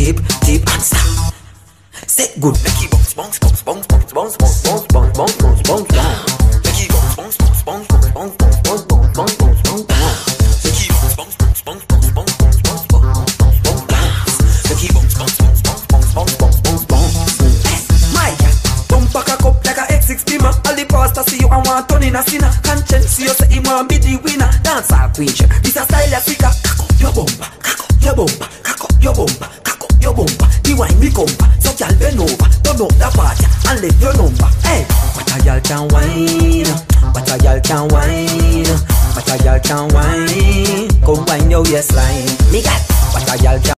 tip, tip and stop. Set good, make it bounce, bounce, bounce, bounce, bounce, bounce, bounce, bounce, bounce, bounce, bounce, bounce, down. Make it bounce, bounce, bounce, bounce, bounce, bounce, bounce, bounce, bounce, bounce, bounce, bounce, down. Make it bounce, bounce, bounce, bounce, bounce, bounce, bounce, bounce, bounce, bounce, bounce, bounce. Make it bounce, bounce, bounce, bounce, bounce, bounce, bounce, bounce, bounce. My God, bump back a cup like a X6 beamer. All the pastor see you and want turn in a sinner. Conscience see you say he want be the winner. Dance all preacher, this a style of figure. Cock up your bumper, cock up your bumper, cock up your bumper, cock up your bumper. The wine me compa, so y'all bend over, turn up the party and let your number. Hey, what a y'all can wine, what a y'all can wine, what a y'all can wine. Come wine your waistline, me got what a y'all can.